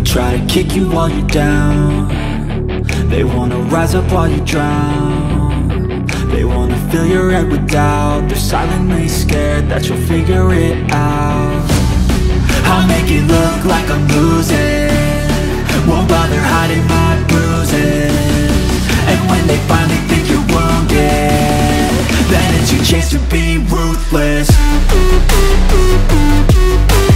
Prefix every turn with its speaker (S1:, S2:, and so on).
S1: try to kick you while you're down. They wanna rise up while you drown. They wanna fill your head with doubt. They're silently scared that you'll figure it out. I'll make it look like I'm losing, won't bother hiding my bruises. And when they finally think you're wounded, then it's your chance to be ruthless.